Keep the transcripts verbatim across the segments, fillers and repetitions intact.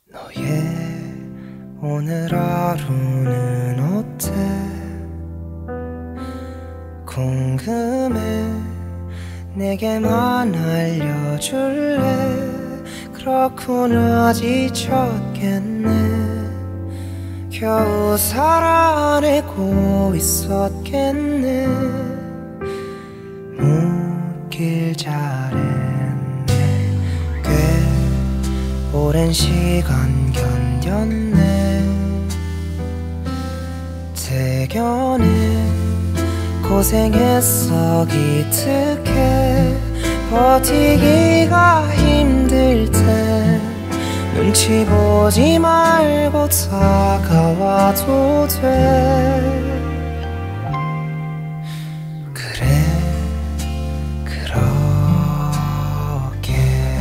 너의 오늘 하루는 어때? 궁금해. 내게만 알려줄래? 그렇구나, 지쳤겠네. 겨우 살아내고 있었겠네. 묻길 잘했네. 꽤 오랜 시간 견뎠네. 대견해. 고생했어 기특해. 버티기가 힘들 때 눈치 보지 말고 다가와도 돼. 그래 그렇게.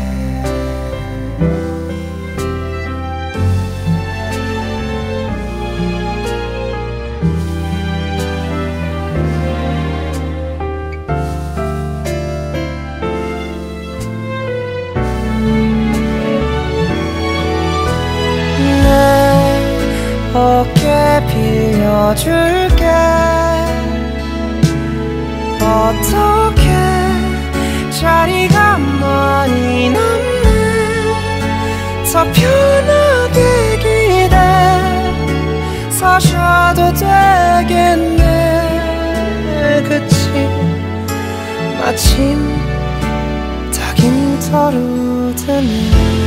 어깨 빌려줄게. 어떻게 자리가 많이 남네. 더 편하게 기대 서셔도 되겠네. 그치 마침 딱인 터루드네.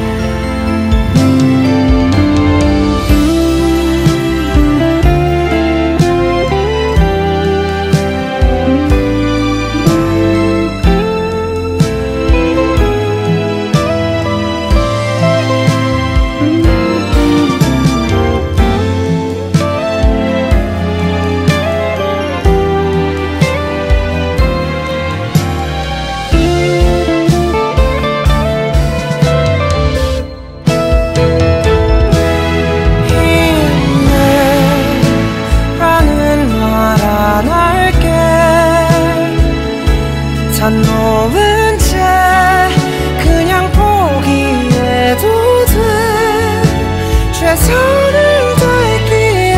단 놓은 채 그냥 포기해도 돼. 최선을 다했기에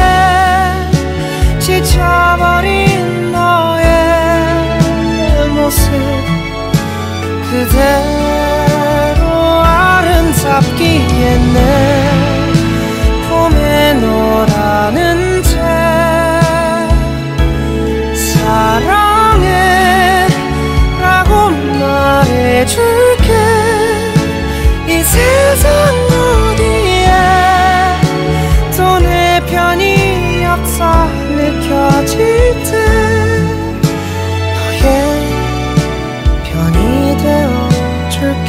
지쳐버린 너의 모습 그대로 아름답기에 내 봄에 너라는 채 사랑해 말해줄게. 이 세상 어디에 또 내 편이 없어 느껴질 때 너의 편이 되어줄게.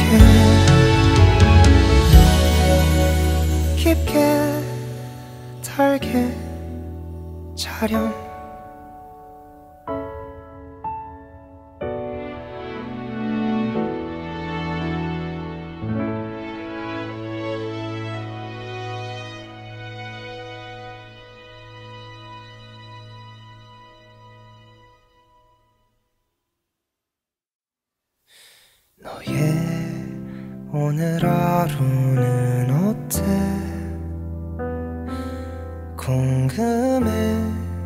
깊게 달게 자렴. 너의 오늘 하루는 어때? 궁금해.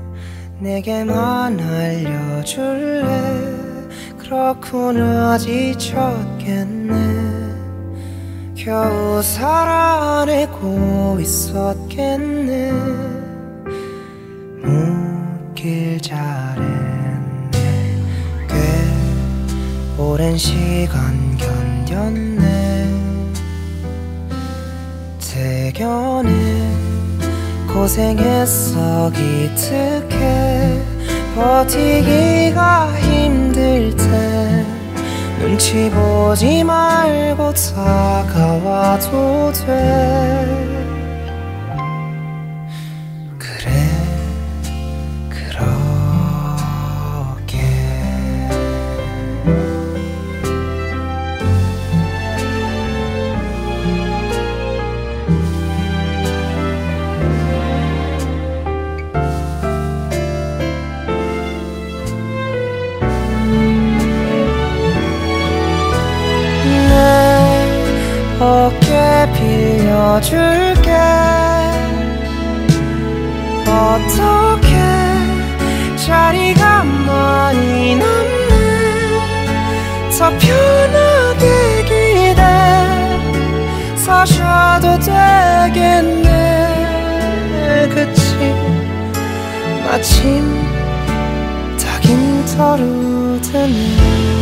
내게만 알려줄래? 그렇구나, 지쳤겠네. 겨우 살아내고 있었겠네. 묻길 잘했네. 꽤 오랜 시간 견뎠네. 대견해. 고생했어 기특해. 버티기가 힘들 때 눈치 보지 말고 다가와도 돼. 그래 그렇게. 어깨 어깨 빌려줄게. 어떻게 자리가 많이 남네. 더 편하게 기대 서셔도 되겠네. 그치 마침 닭인 터루드네.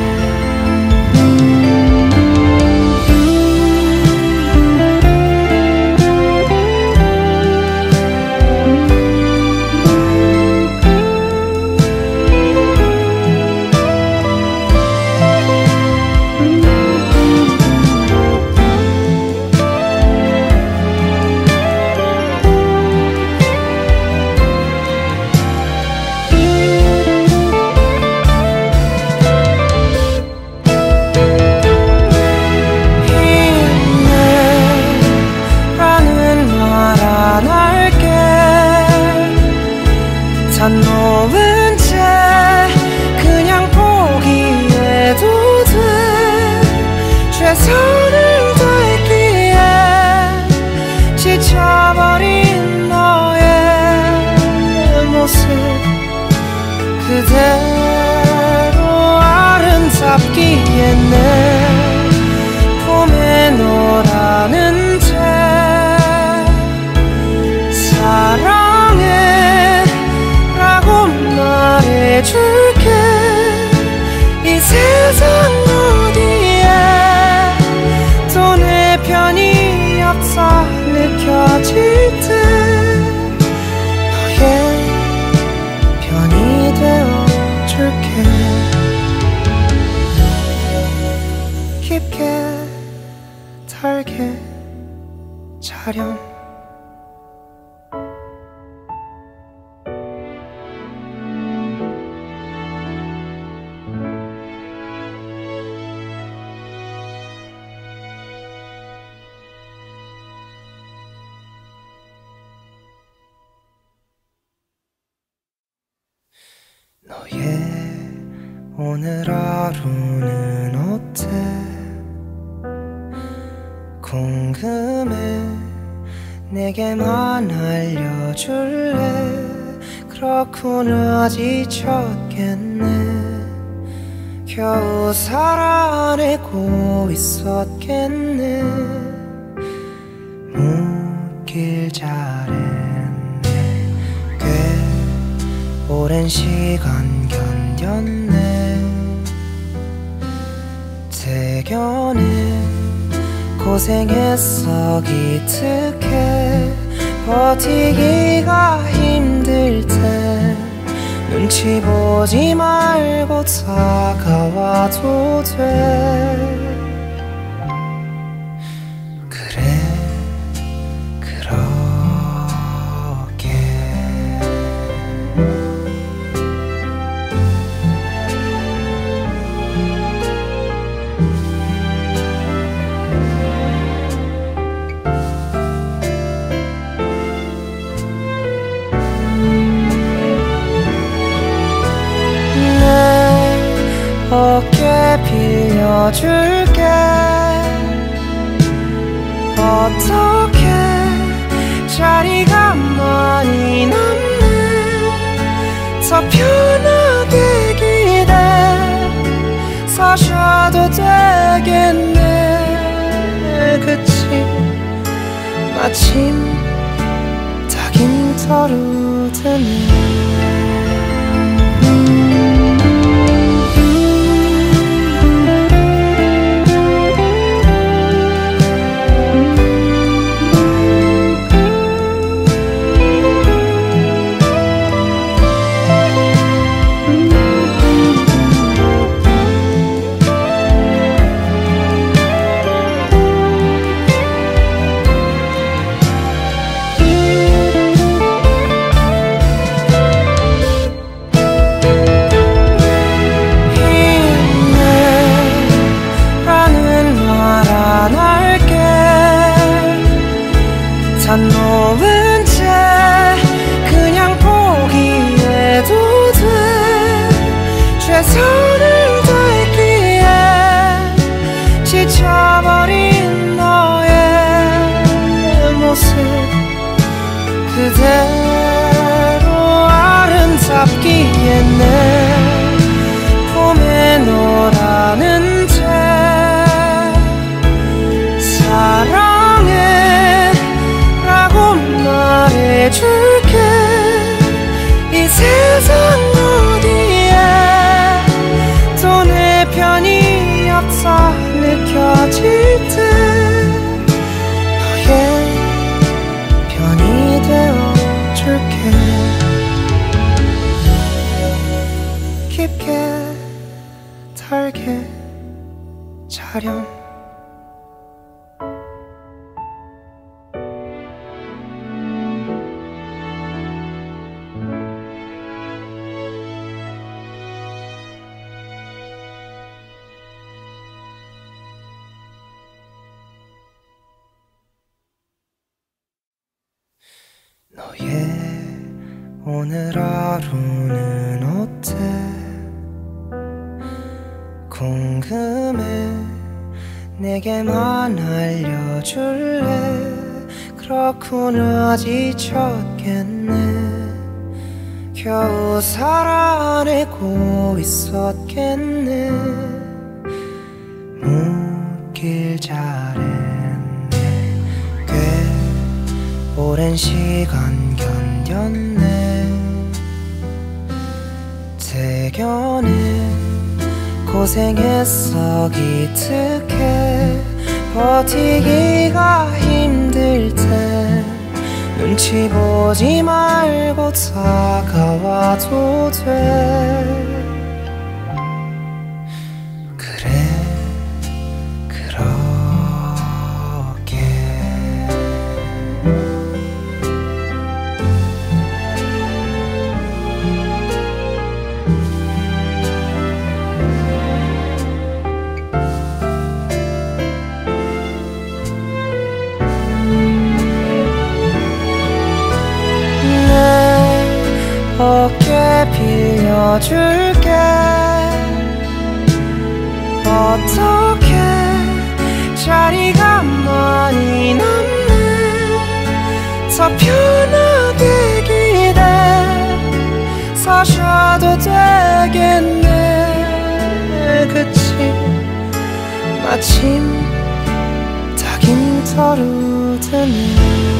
단 놓은 채 그냥 포기해도 돼. 최선을 다했기에 지쳐버린 너의 모습 그대로 아름답기에 내 품에 놓으라는 채 사랑해 말해줄게. 이 세상 어디에 또 내 편이 없어 느껴질 때 너의 편이 되어줄게. 깊게 달게 자렴. 너의 오늘 하루는 어때? 궁금해. 내게만 알려줄래? 그렇구나 지쳤겠네. 겨우 살아내고 있었겠네. 묻길 잘했네. 꽤 오랜 시간 견뎠네. 대견해 고생했어 기특해. 버티기가 힘들 때 눈치 보지 말고 다가와도 돼. 그래 그렇게 어깨 빌려줄게. 어떻게 자리가 많이 남네. 더 편하게 기대 서셔도 되겠네. 그치 마침 닭인 터루드네. 단 놓은 채 그냥 포기해도 돼. 최선을 다했기에 지쳐버린 너의 촬영. 너의 오늘 하루는 어때? 궁금해. 내게만 알려줄래? 그렇구나, 지쳤겠네. 겨우 살아내고 있었겠네. 묻길 잘했네. 꽤 오랜 시간 견뎠네. 대견해. 고생했어 기특해. 버티기가 힘들 때 눈치 보지 말고 다가와도 돼. 그래 그렇게 어깨 빌려줄게. 어떻게 자리가 많이 남네. 더 편하게 기대 서셔도 되겠네. 그치 마침 닭임터루 드네.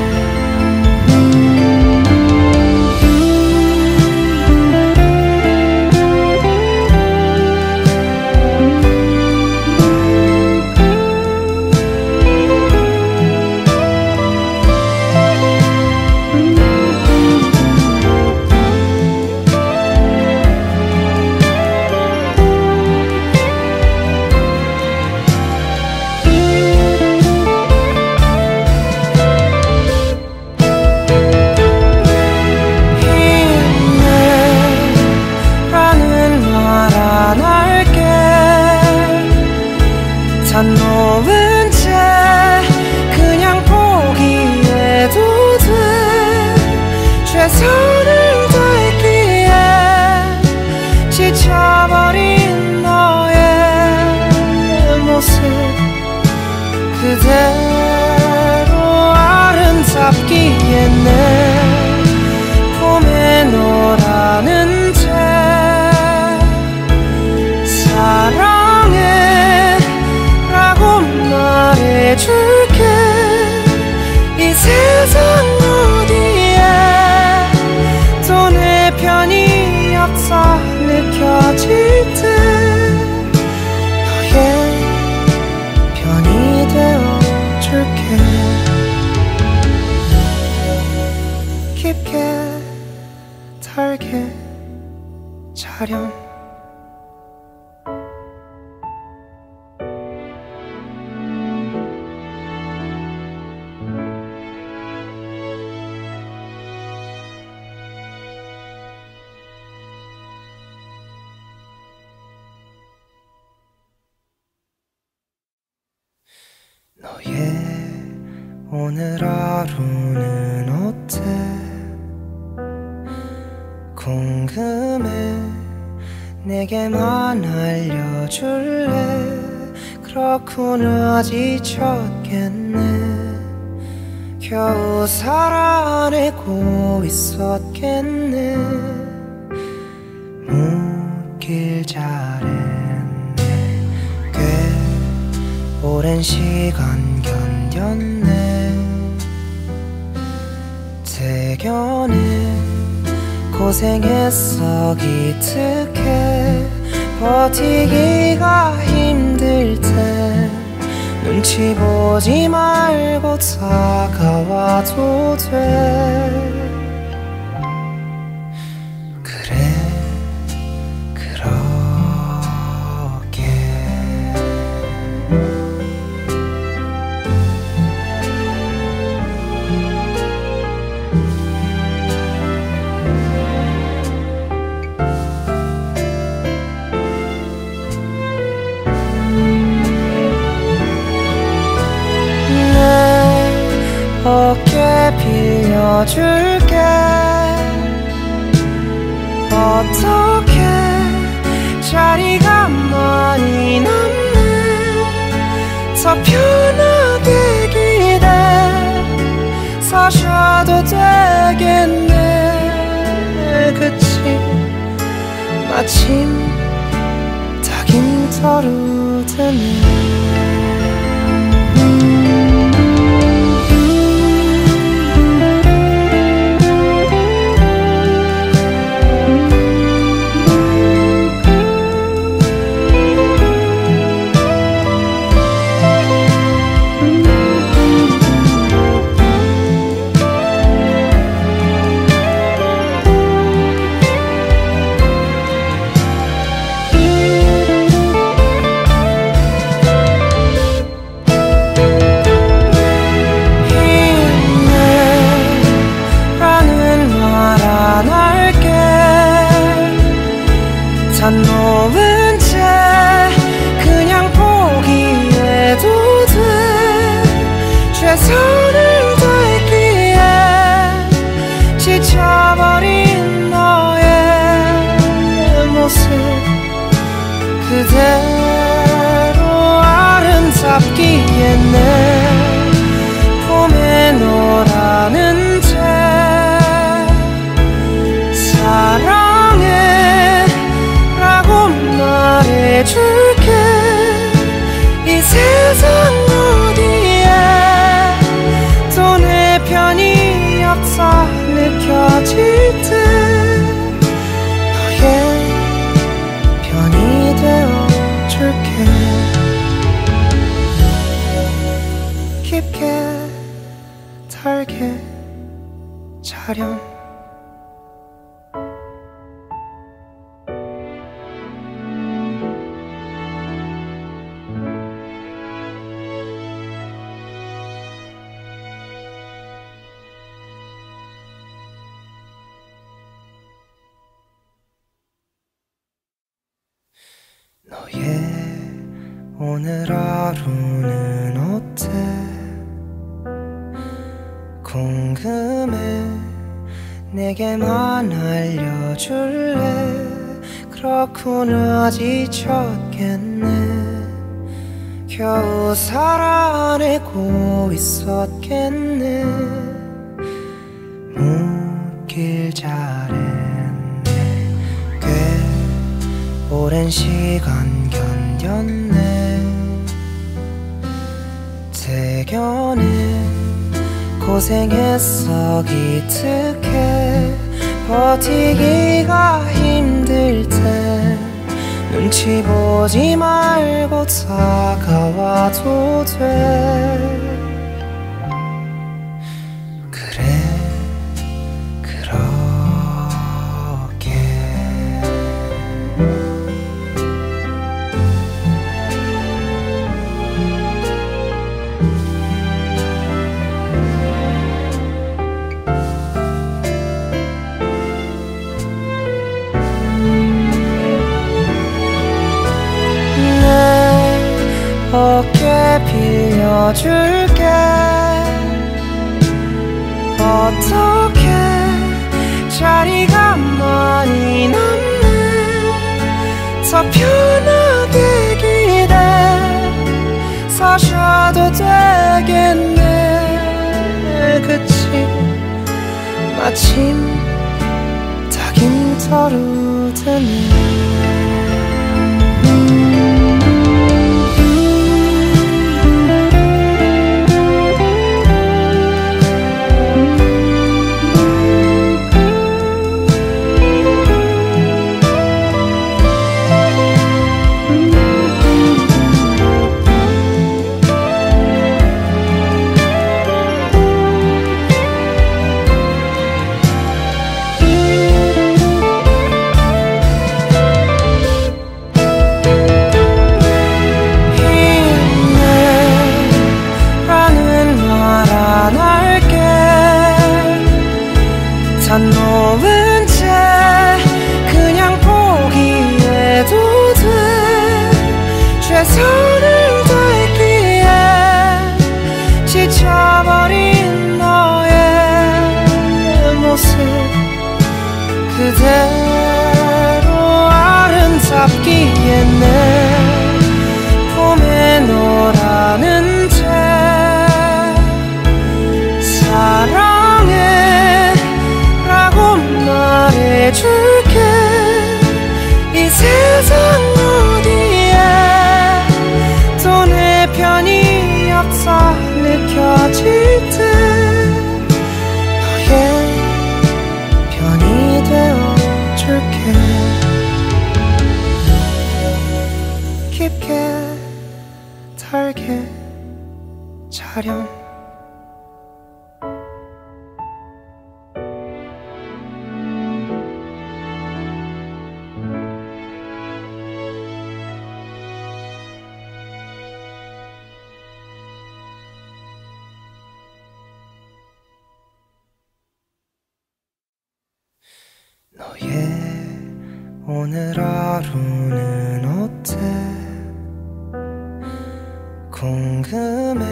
단 놓은 채 그냥 포기해도 돼. 최선을 다했기에 지쳐버린 너의 모습 그대로 아름답기에 내 품에 너라는 채 사랑해 말해줄게. 이 세상 어디에 또 내 편이 없어 느껴질 때 너의 편이 되어줄게. 깊게 달게 촬영. 너의 오늘 하루는 어때? 궁금해. 내게만 알려줄래? 그렇구나, 지쳤겠네. 겨우 살아내고 있었겠네. 묻길 잘했네. 꽤 오랜 시간 견뎠네. 대견해. 고생했어 기특해. 버티기가 힘들 때 눈치 보지 말고 다가와도 돼. 그래 그렇게 빌려줄게. 어떻게 자리가 많이 남네. 더 편하게 기대 서셔도 되겠네. 그치 마침 닭임터루 되네. 단 놓은 채 그냥 포기해도 돼. 최선을 다했기에 지쳐버린 너의 모습 그대로 아름답기에 내 봄에 너라는 채 사랑해 말해줄게. 이 세상 어디에 또 내 편이 없어 느껴질 때 너의 편이 되어줄게. 깊게 달게 자렴. 너의 오늘 하루는 어때? 궁금해. 내게만 알려줄래? 그렇구나 지쳤겠네. 겨우 살아내고 있었겠네. 묻길 잘했네. 꽤 오랜 시간 견뎠네. 대견해. 고생했어 기특해. 버티기가 힘들 때 눈치 보지 말고 다가와도 돼. 그래 그렇게 어깨 빌려줄게. 어떻게 자리가 많이 남네. 더 편하게 기대 서셔도 되겠네. 그치 마침 닭임터루 되네. 단 놓은 채 그냥 포기해도 돼. 최선을 다했기에 지쳐버린 너의 그대로 아름답기에 내 봄에 너라는 채 사랑해 라고 말해줄게. 이 세상 어디에 또 내 편이 없어 느껴질 때 너의 편이 되어줄게. 깊게 달게 자렴. 너의 오늘 하루는 어때? 궁금해.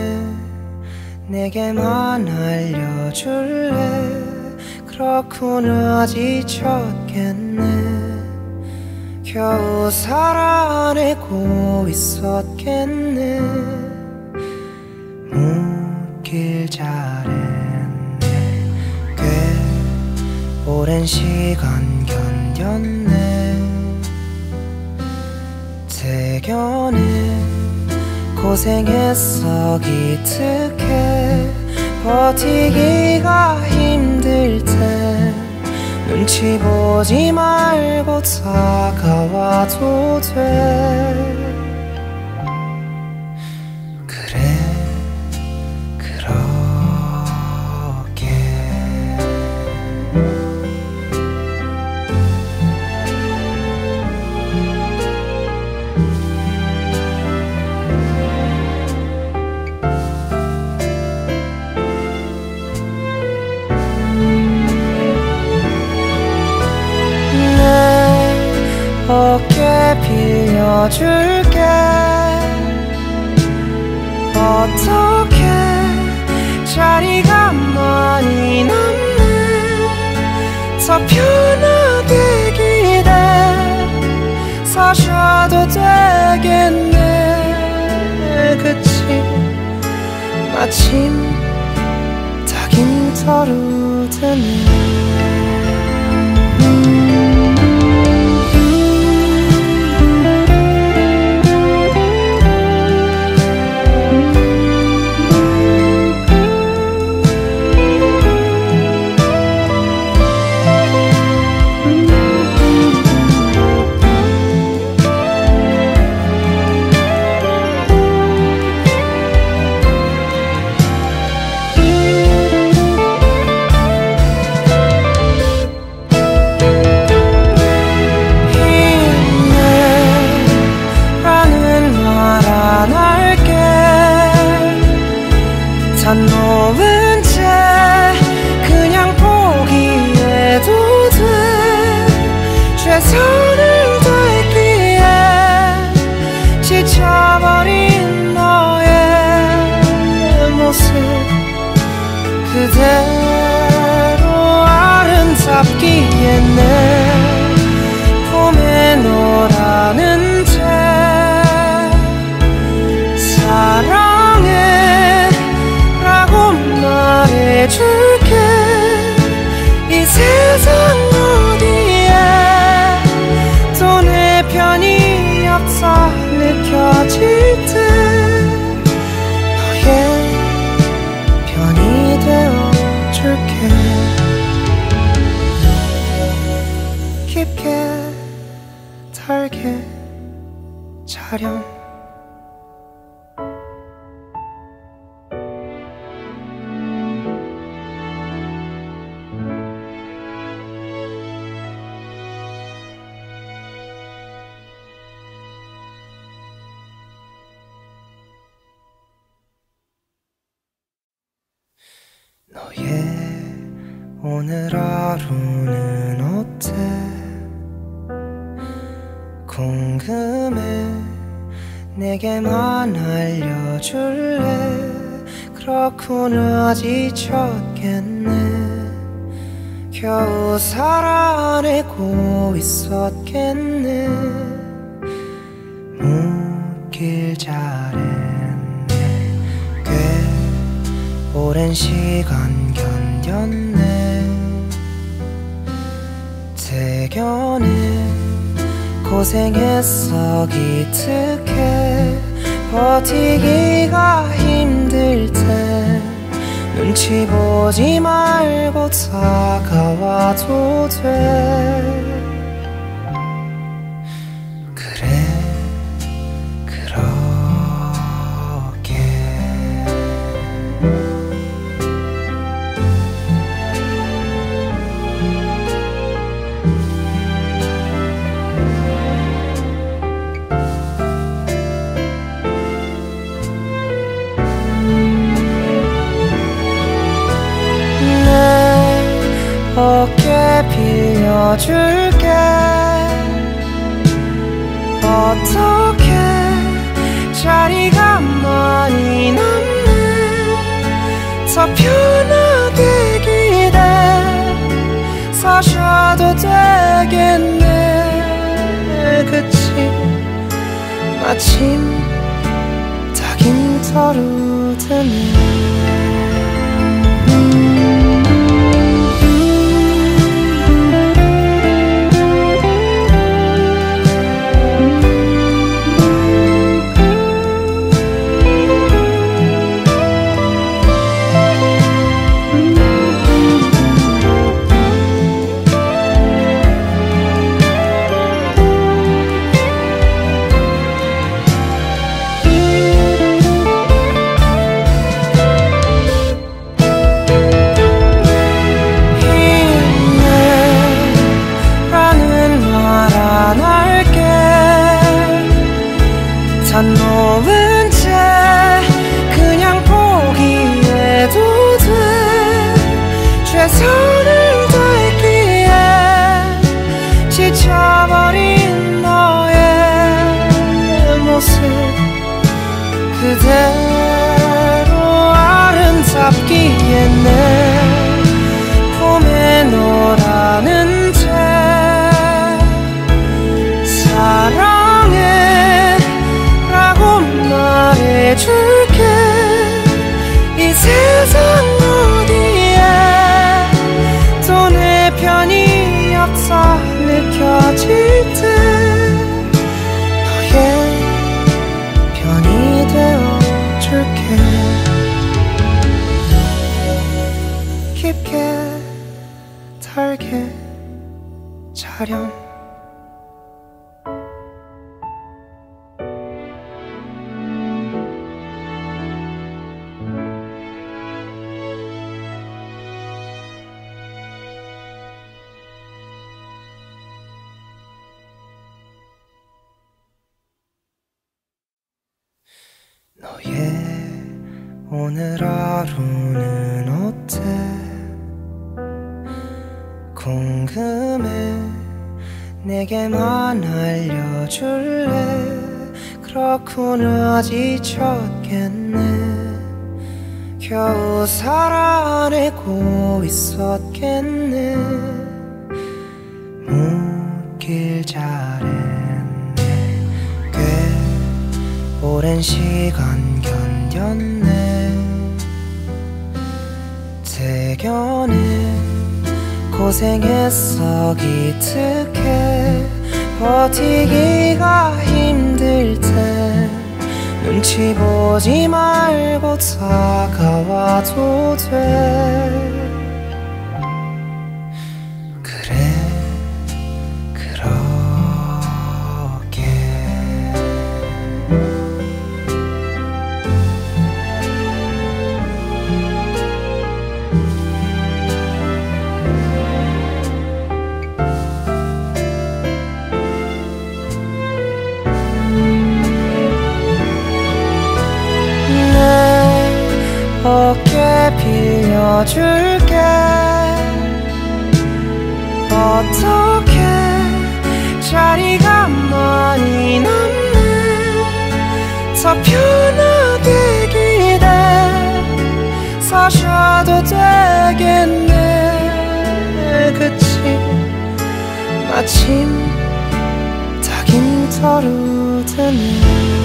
내게만 알려줄래? 그렇구나 지쳤겠네. 겨우 살아내고 있었겠네. 묻길 잘했네. 꽤 오랜 시간 견뎠네. 대견해. 고생했어 기특해. 버티기가 힘들 때 눈치 보지 말고 다가와도 돼. 그래 그렇게 어깨 빌려줄게. 어떻게 자리가 많이 남네. 더 편하게 기대 서셔도 되겠네. 그치 마침 딱인 터루드네. 단 놓은 채 그냥 포기해도 돼. 최선을 다했기에 지쳐버린 너의 모습 그대로 아름답기에 내 봄에 너라는 채 사랑해 말해줄게. 이 세상 어디에 또 내 편이 없어 느껴질 때 너의 편이 되어줄게. 깊게 달게 자렴. 너의 오늘 하루는 어때? 궁금해. 내게만 알려줄래? 그렇구나 지쳤겠네. 겨우 살아내고 있었겠네. 묻길 잘했네. 꽤 오랜 시간 견뎠네. 대견은 고생했어 기특해. 버티기가 힘들 때 눈치 보지 말고 다가와도 돼. 그래 그렇게 어깨 빌려줄게. 어떻게 자리가 많이 남네. 더 편하게 기대 서셔도 되겠네. 그치 마침 딱인 터루드네. 단 놓은 채 그냥 포기해도 돼. 최선을 다했기에 지쳐버린 너의 모습 그대로 아름답기에 내 봄에 너라는 채 사랑해 말해줄게. 이 세상 어디에 또 내 편이 없어 느껴질 때 너의 편이 되어줄게. 깊게 달게 자렴. 너의 오늘 하루는 어때? 궁금해. 내게만 알려줄래? 그렇구나 지쳤겠네. 겨우 살아내고 있었겠네. 묻길 잘했네. 꽤 오랜 시간 견뎠네. 대견은 고생했어 기특해. 버티기가 힘들 때 눈치 보지 말고 다가와도 돼. 그래 그렇게 어깨 빌려줄게. 어떻게 자리가 많이 남네. 더 편하게 기대 서셔도 되겠네. 그치 마침 닭임터루 드네.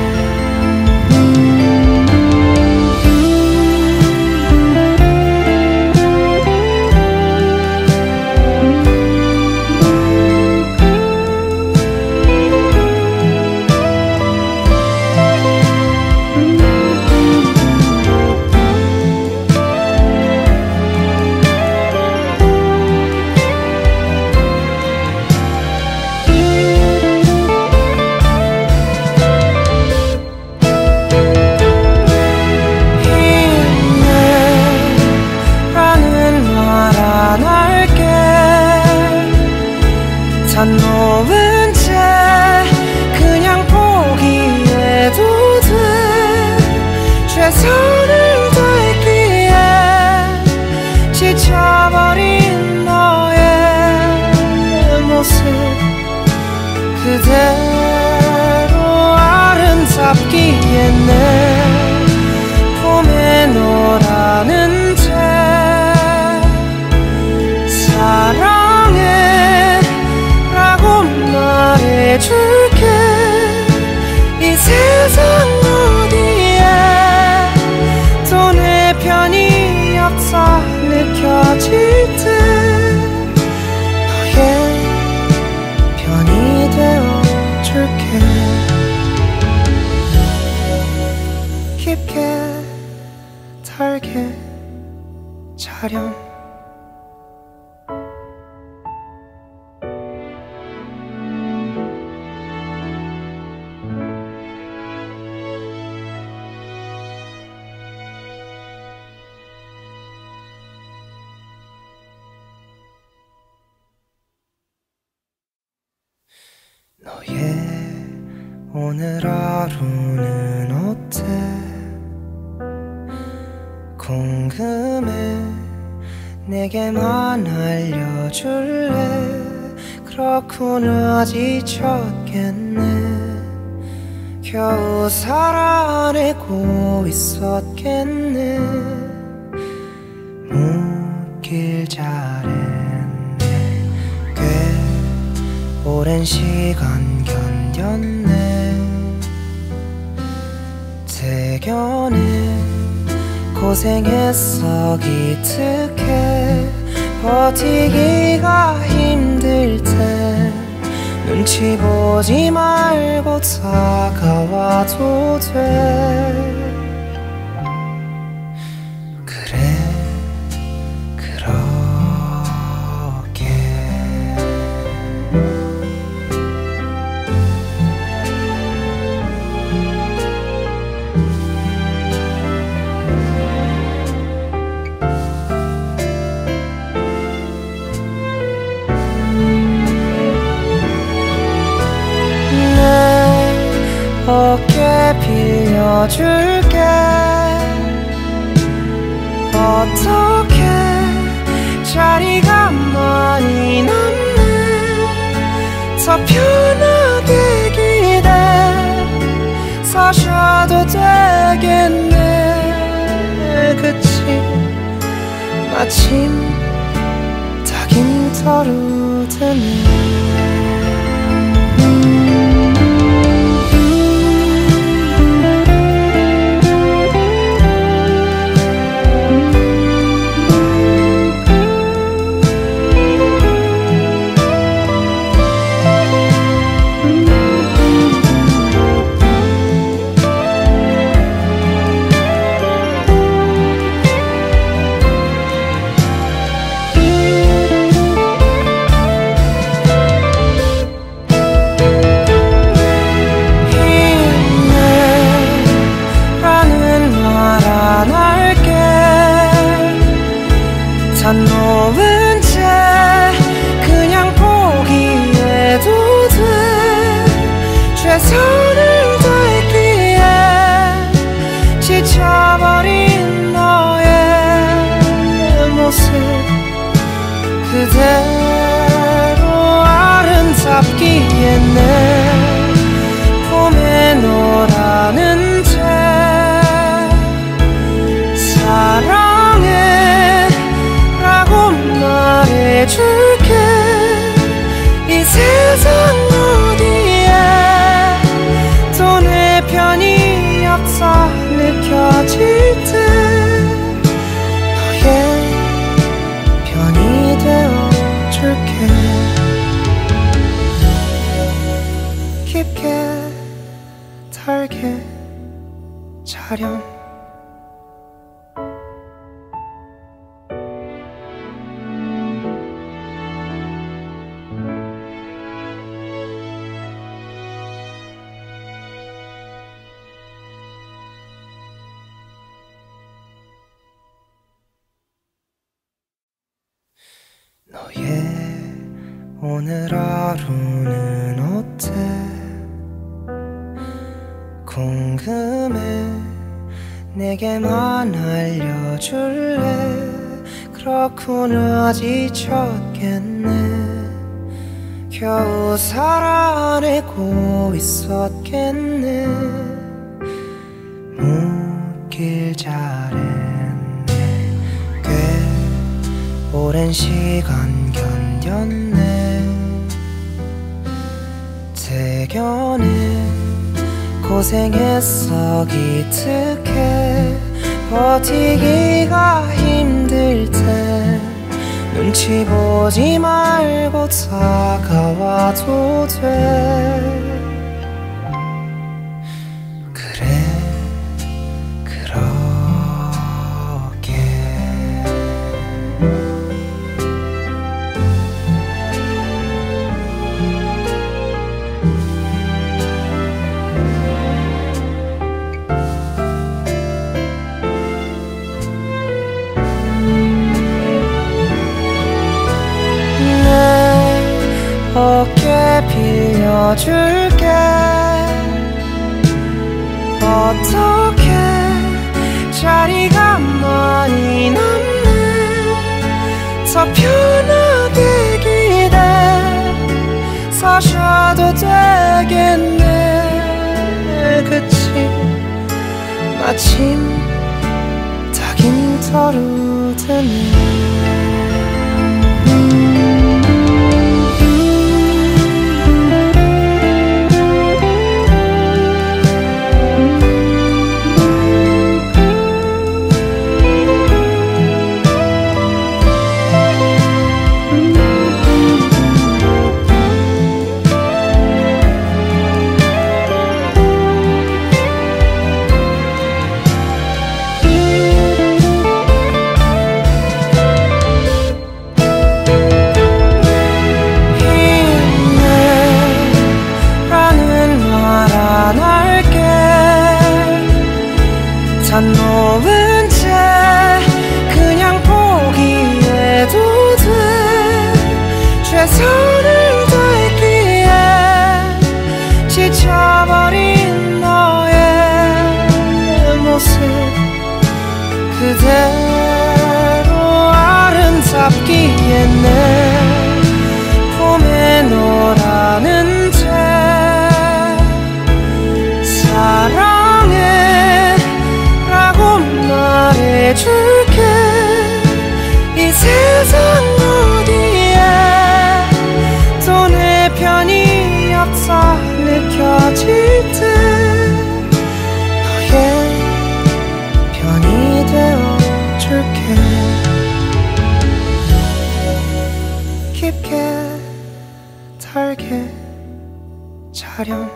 단 놓은 채 그냥 포기해도 돼. 최선을 다했기에 지쳐버린 너의 모습 그대로 아름답기에 내 봄에 너라는 채 사랑해 말해줄게. 이 세상 어디에 또 내 편이 없어 느껴질 때 너의 편이 되어줄게. 깊게 달게 자렴. 너의 오늘 하루는 어때? 궁금해. 내게만 알려줄래? 그렇구나 지쳤겠네. 겨우 살아내고 있었겠네. 묻길 잘했네. 꽤 오랜 시간 견뎠네. 대견해. 고생했어 기특해. 버티기가 힘들 때 눈치 보지 말고 다가와도 돼. 그래 그렇게 어깨 빌려줄게. 어떻게 자리가 많이 남네. 더 편하게 기대 서셔도 되겠네. 그치 마침 닭임터루 드네. 단 놓은 채 그냥 포기해도 돼. 최선을 다했기에 지쳐버린 너의 모습 그대로 아름답기에 내 봄에 너라는 채 사랑해 말해줄게. 말해줄게. 이 세상 어디에 또 내 편이 없어 느껴질 때 너의 편이 되어줄게. 깊게 달게 자렴. 너의 오늘 하루는 어때? 궁금해. 내게만 알려줄래? 그렇구나 지쳤겠네. 겨우 살아내고 있었겠네. 묻길 잘했네. 꽤 오랜 시간 견뎠네. 대견해. 고생했어 기특해. 버티기가 힘들 때 눈치 보지 말고 다가와도 돼. 그래 그렇게. 어깨 빌려줄게. 어떻게 자리가 많이 남네. 더 편하게 기대 서셔도 되겠네. 그치 마침 딱인 터루드네. 단 놓은 채 그냥 포기해도 돼. 최선을 다했기에 지쳐버린 너의 모습 그대로 아름답기에 내 봄에 너라는 채 사랑해 말해줄게. 이 세상 어디에 또 내 편이 없어 느껴질 때 너의 편이 되어줄게. 깊게 달게 자렴.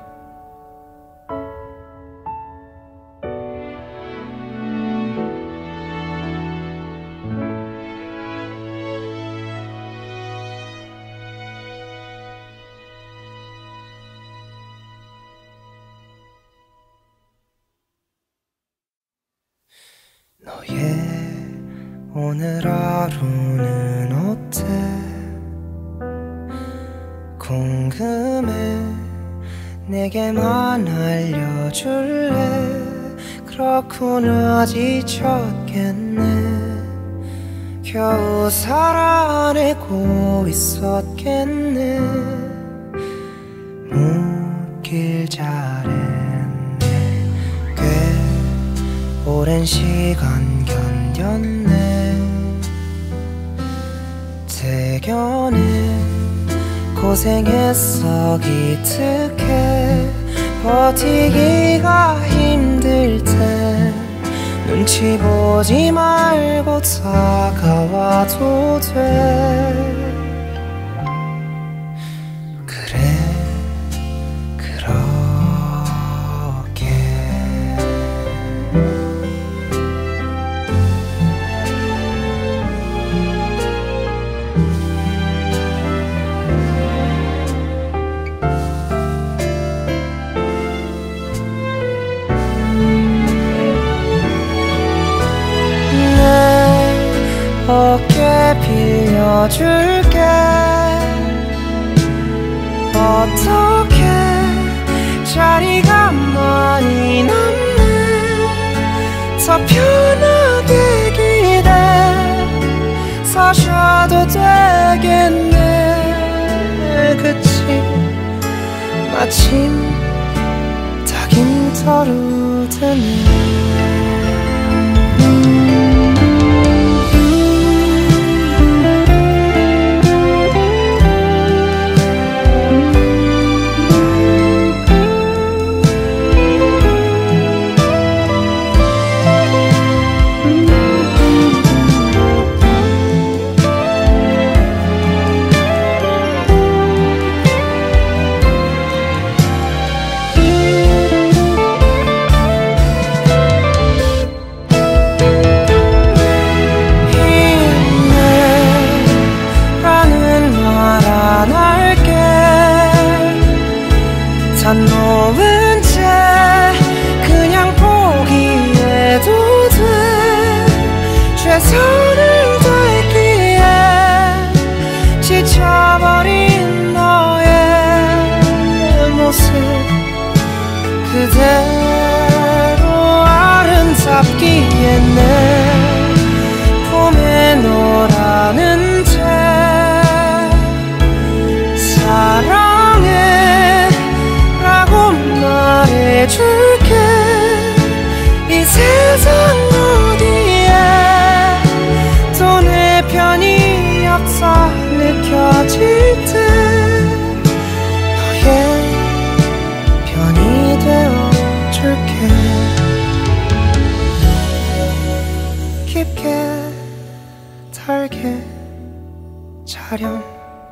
너의 오늘 하루는 어때? 궁금해. 내게만 알려줄래? 그렇구나 지쳤겠네. 겨우 살아내고 있었겠네. 묻길 잘했네. 꽤 오랜 시간 견뎠네. 대견해 고생했어 기특해 버티기가 힘들 때 눈치 보지 말고 다가와도 돼 그래 그렇게 어깨 빌려줄게 어떻게 자리가 많이 남네 더 편하게 기대 서셔도 되겠네 그치 마침 닭인 터루드네 산 놓은 채 그냥 포기해도 돼 최선을 다했기에 지쳐버린 너의 모습 그대로 아름답기에 내 봄에 노라는 채 사랑해 라고 말해줄게 이 세상 어디에 또 내 편이 없어 느껴질 때 너의 편이 되어줄게 깊게 달게 자렴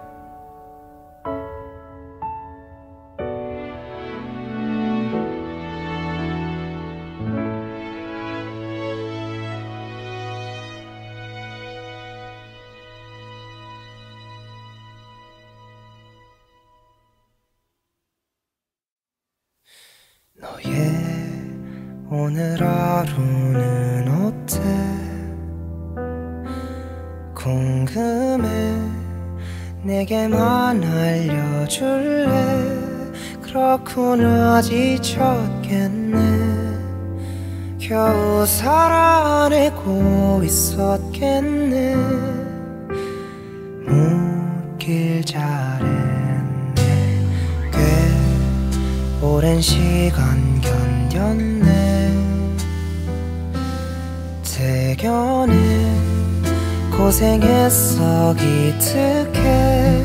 너의 오늘 하루는 어때 궁금해 내게만 알려줄래 그렇구나 지쳤겠네 겨우 살아내고 있었겠네 묻길 잘했네 꽤 오랜 시간 견뎠네 대견해 고생했어 기특해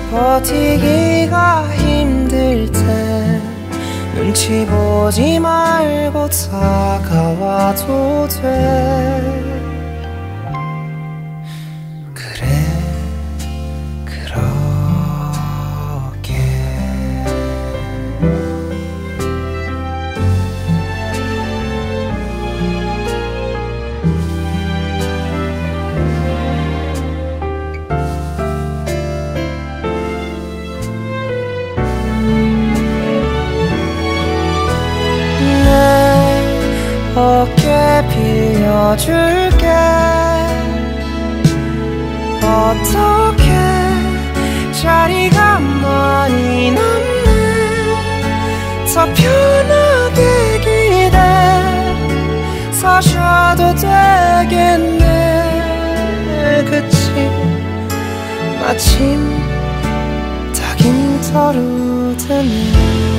버티기가 힘들 때 눈치 보지 말고 다가와도 돼 그래 그렇게 어깨 빌려줄게 어떻게 자리가 많이 남네 더 편하게 기대 서셔도 되겠네 그치 마침 닭인 터루드네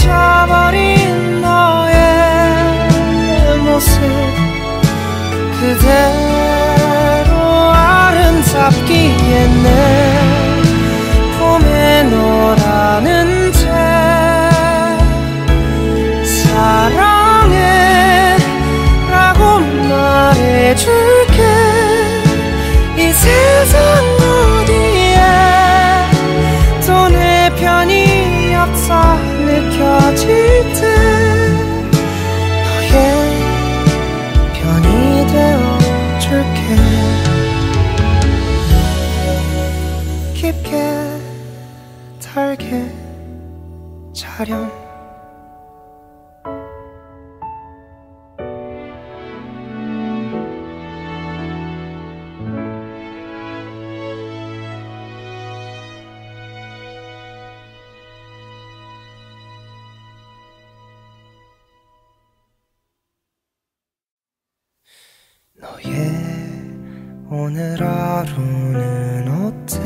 지쳐버린 너의 모습 그대로 아름답기에 내 봄에 너라는 채 사랑해 라고 말해줄게. 이 세상 어디에 또 내 편이 없어 느껴질 때 너의 편이 되어줄게. 깊게 달게 자렴. 너의 오늘 하루는 어때?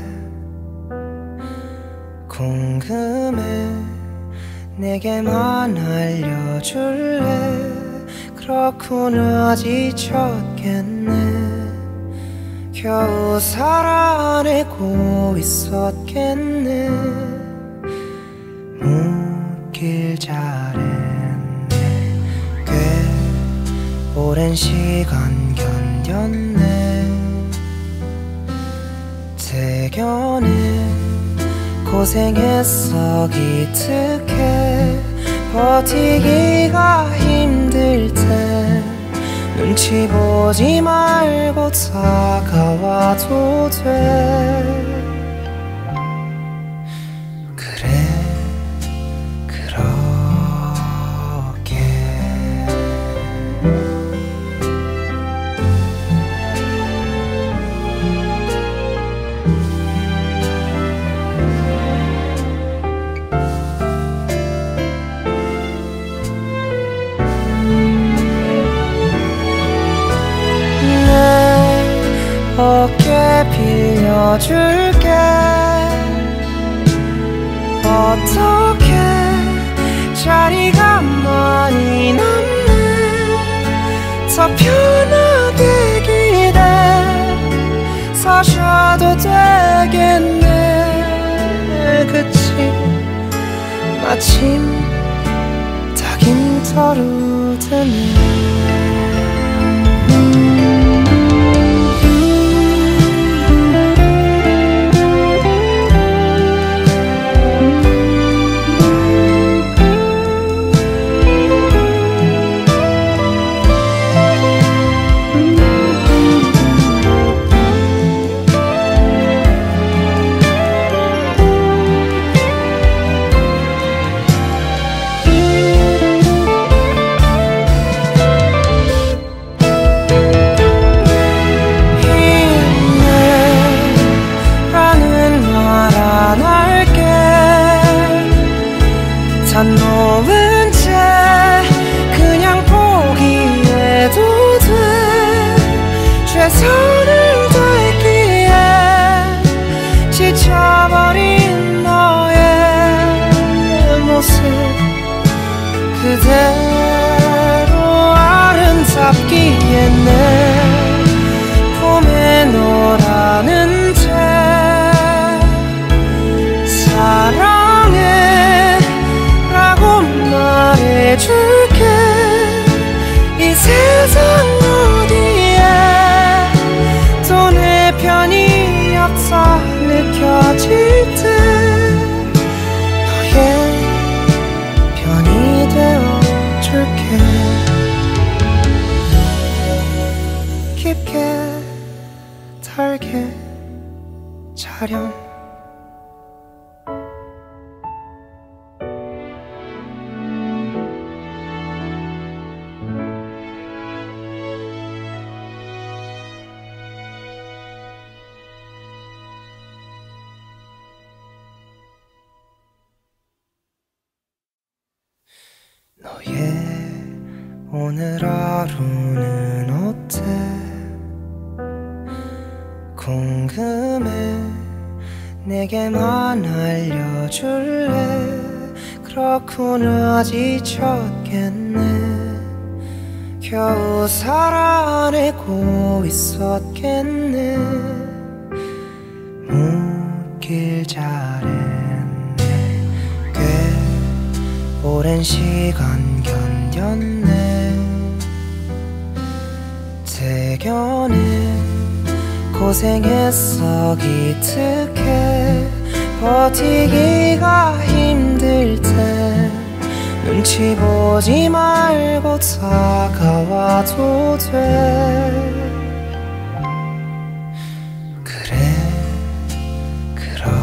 궁금해. 내게만 알려줄래? 그렇구나 지쳤겠네. 겨우 살아내고 있었겠네. 묻길 잘했네. 꽤 오랜 시간 견뎠네. 대견해 고생했어 기특해. 버티기가 힘들 때 눈치 보지 말고 다가와도 돼. 그래 그렇게 어깨 빌려줄게. 어떻게 자리가 많이 남네. 더 편하게 기대 서셔도 되겠네. 그치 마침 딱인 터루드네. 단 놓은 채 그냥 포기해도 돼. 최선을 다했기에 지쳐버린 너의 모습 그대로 아름답기에 내 봄에 너라는 채 사랑해 말해줄게. 이 세상 어디에 또 내 편이 없어 느껴질 때 너의 편이 되어줄게. 깊게 달게 자렴. 너의 오늘 하루는 어때? 궁금해. 내게만 알려줄래? 그렇구나 지쳤겠네. 겨우 살아내고 있었겠네. 묻길 잘했네. 꽤 오랜 시간 견뎠네. 대견해 고생했어 기특해. 버티기가 힘들 때 눈치 보지 말고 다가와도 돼. 그래 그렇게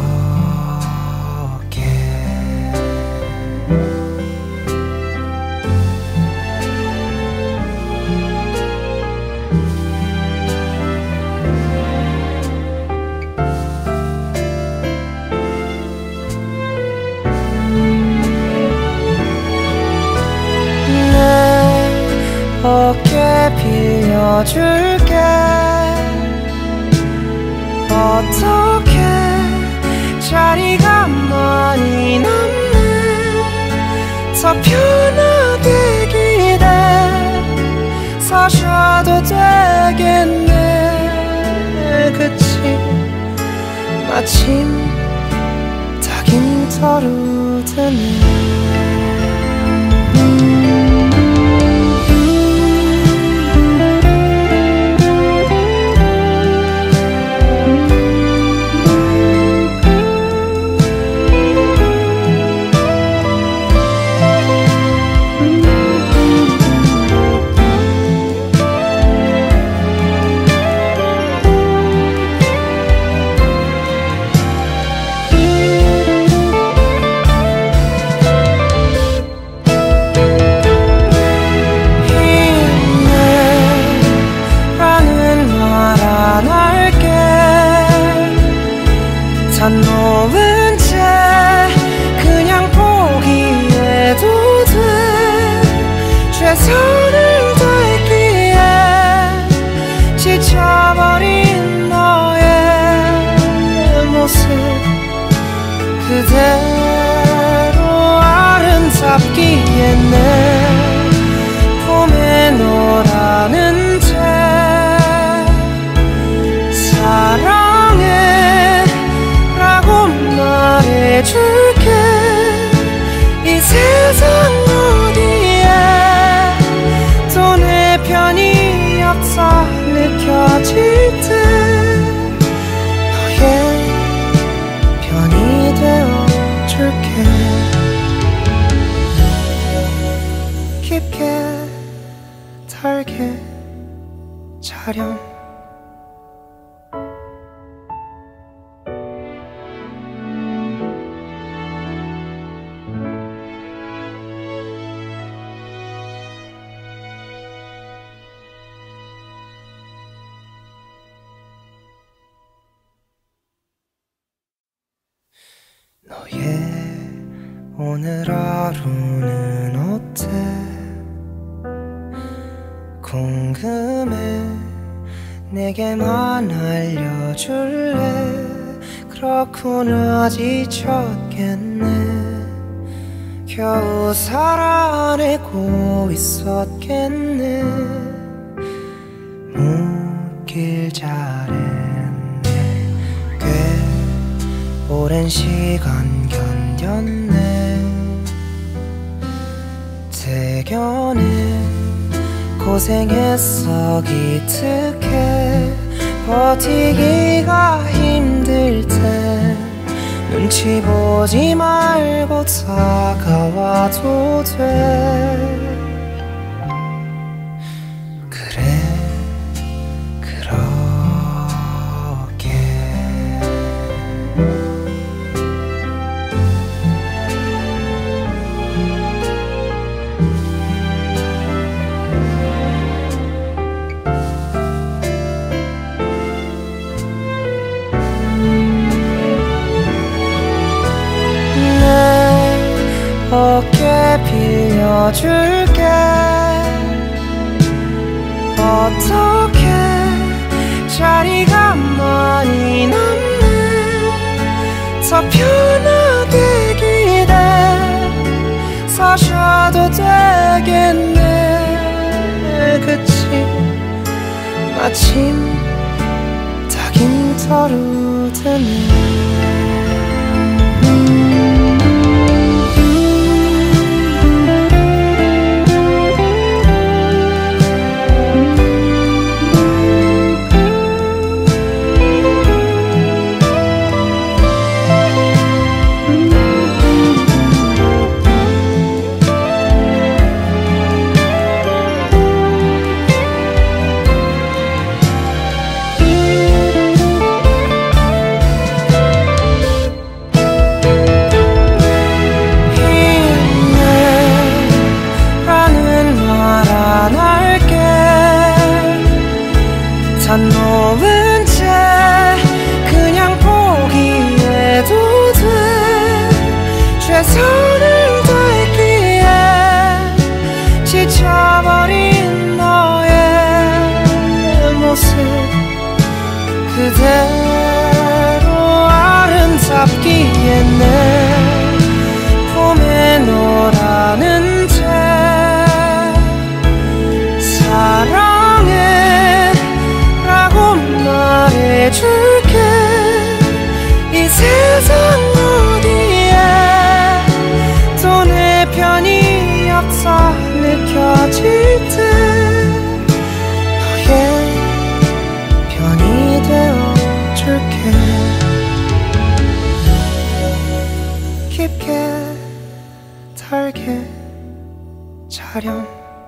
어깨 빌려줄게. 어떻게 자리가 많이 남네. 더 편하게 기대 서셔도 되겠네. 그치 마침 닭인 터루드네. 단 놓은 채 그냥 포기해도 돼. 최선을 다했기에 지쳐버린 너의 모습 그대로 아름답기에 내 봄에 너라는 채 사랑해 말해줄게. 이 세상 어디에 또 내 편이 없어 느껴질 때 너의 편이 되어줄게. 깊게 달게 자렴. 너의 오늘 하루는 어때? 궁금해. 내게만 알려줄래? 그렇구나 지쳤겠네. 겨우 살아내고 있었겠네. 묻길 잘했네. 꽤 오랜 시간 견뎠네. 대견해 고생했어 기특해. 버티기가 힘들 때 눈치 보지 말고 다가와도 돼. 그래 그렇게 어깨 빌려줄게. 어떻게 자리가 많이 남네. 더 편하게 기대 사셔도 되겠네. 그치 마침 딱인 터루드네. 산 놓은 채 그냥 포기해도 돼. 최선을 다했기에 지쳐버린 너의 모습 그대로 아름답기에 내 품에 너라는 채 사랑해 라고 말해줄게. 이 세상 어디에 또 내 편이 없어 느껴질 때 너의 편이 되어줄게. 깊게 달게 자렴.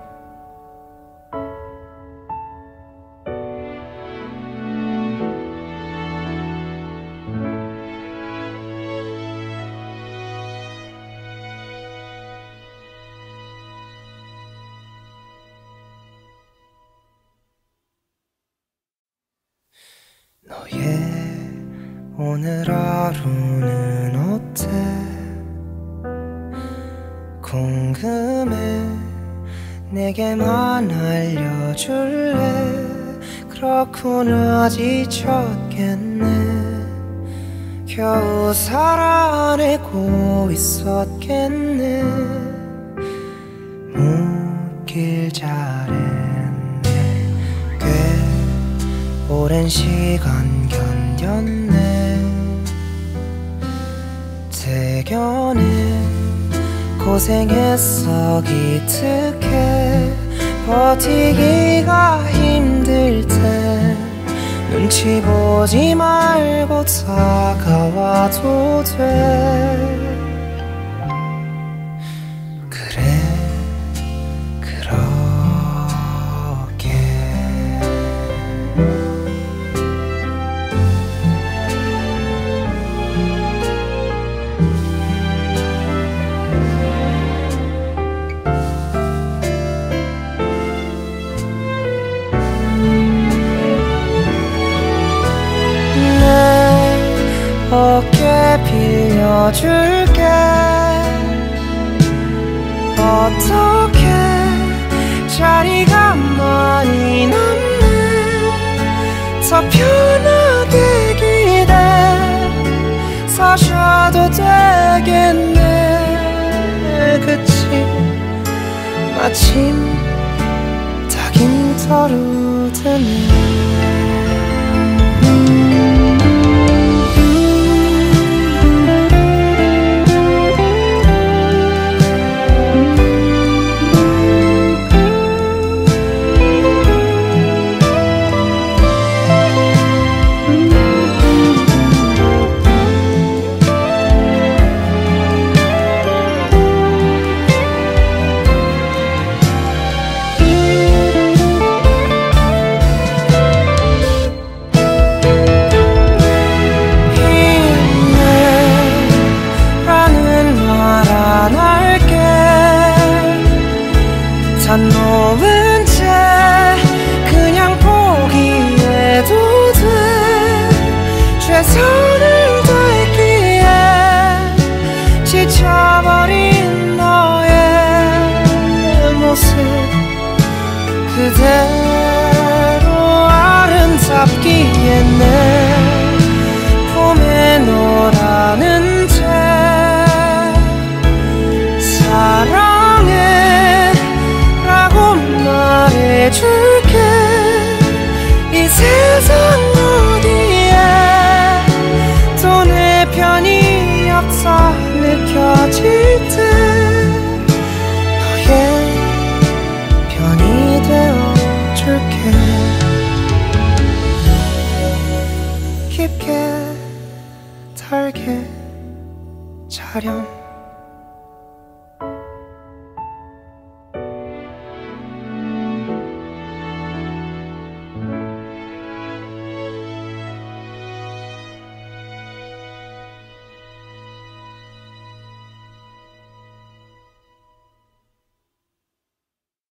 너의 오늘 하루는 어때? 궁금해. 내게만 알려줄래? 그렇구나 지쳤겠네. 겨우 살아내고 있었겠네. 묻길 잘했네. 꽤 오랜 시간 견뎠네. 대견해. 고생했어 기특해. 버티기가 힘들 때 눈치 보지 말고 다가와도 돼. 그래 그렇게 어깨 빌려줄게. 어떻게 자리가 많이 남네. 더 편하게 기대 서셔도 되겠네. 그치 마침 딱인 터루드네. 깊게 털게 자렴